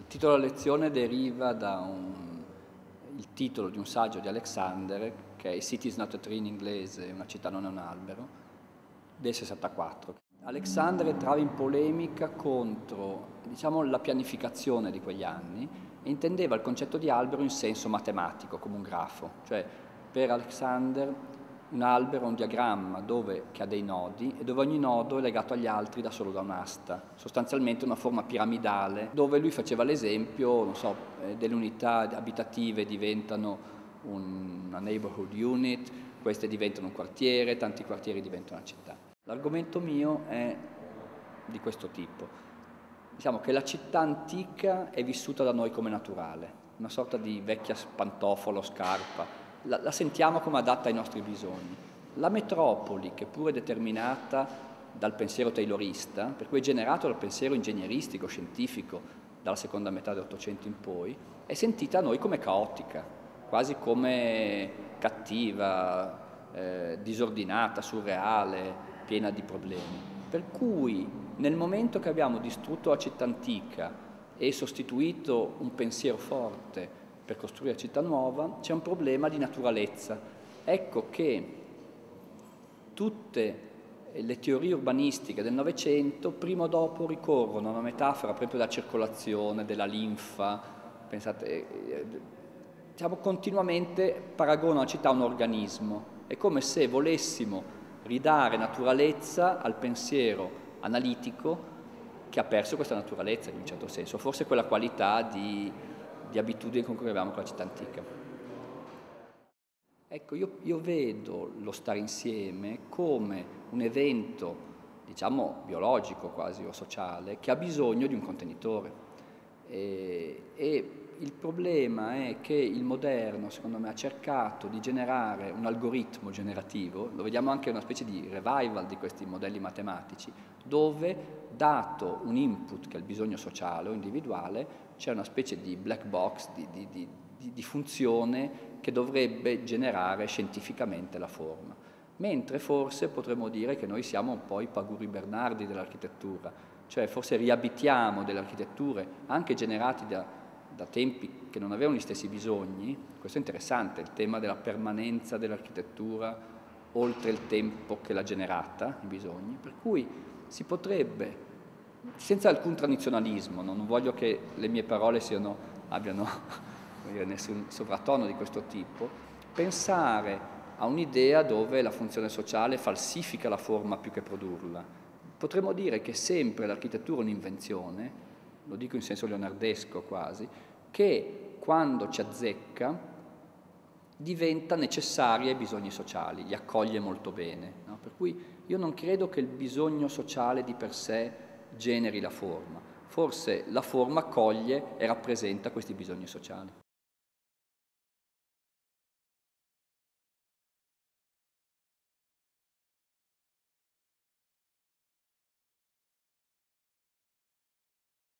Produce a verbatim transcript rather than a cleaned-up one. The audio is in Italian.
titolo della lezione deriva da un, il titolo di un saggio di Alexander, che è A City is not a tree in inglese, una città non è un albero, del sessantaquattro. Alexander entrava in polemica contro, diciamo, la pianificazione di quegli anni e intendeva il concetto di albero in senso matematico, come un grafo. Cioè, per Alexander un albero è un diagramma dove, che ha dei nodi e dove ogni nodo è legato agli altri da solo da un'asta, sostanzialmente una forma piramidale, dove lui faceva l'esempio, non so, eh, delle unità abitative diventano un, una neighborhood unit, queste diventano un quartiere, tanti quartieri diventano una città. L'argomento mio è di questo tipo. Diciamo che la città antica è vissuta da noi come naturale, una sorta di vecchia pantofola o scarpa, la, la sentiamo come adatta ai nostri bisogni. La metropoli, che pure è determinata dal pensiero taylorista, per cui è generato dal pensiero ingegneristico, scientifico, dalla seconda metà dell'Ottocento in poi, è sentita a noi come caotica, quasi come cattiva, eh, disordinata, surreale, piena di problemi. Per cui nel momento che abbiamo distrutto la città antica e sostituito un pensiero forte per costruire la città nuova, c'è un problema di naturalezza. Ecco che tutte le teorie urbanistiche del Novecento prima o dopo ricorrono a una metafora proprio della circolazione, della linfa, pensate, diciamo continuamente paragonano la città a un organismo. È come se volessimo ridare naturalezza al pensiero analitico che ha perso questa naturalezza in un certo senso, forse quella qualità di, di abitudine con cui avevamo con la città antica. Ecco, io, io vedo lo stare insieme come un evento, diciamo, biologico quasi o sociale, che ha bisogno di un contenitore. E, e il problema è che il moderno, secondo me, ha cercato di generare un algoritmo generativo, lo vediamo anche una specie di revival di questi modelli matematici, dove, dato un input che è il bisogno sociale o individuale, c'è una specie di black box, di, di, di, di, di funzione che dovrebbe generare scientificamente la forma. Mentre forse potremmo dire che noi siamo un po' i Paguri Bernardi dell'architettura, cioè forse riabitiamo delle architetture anche generate da, da tempi che non avevano gli stessi bisogni. Questo è interessante, il tema della permanenza dell'architettura oltre il tempo che l'ha generata, i bisogni, per cui si potrebbe, senza alcun tradizionalismo, no? Non voglio che le mie parole siano, abbiano nessun sovratono di questo tipo, pensare a un'idea dove la funzione sociale falsifica la forma più che produrla. Potremmo dire che sempre l'architettura è un'invenzione, lo dico in senso leonardesco quasi, che quando ci azzecca diventa necessaria ai bisogni sociali, li accoglie molto bene, no? Per cui io non credo che il bisogno sociale di per sé generi la forma, forse la forma accoglie e rappresenta questi bisogni sociali.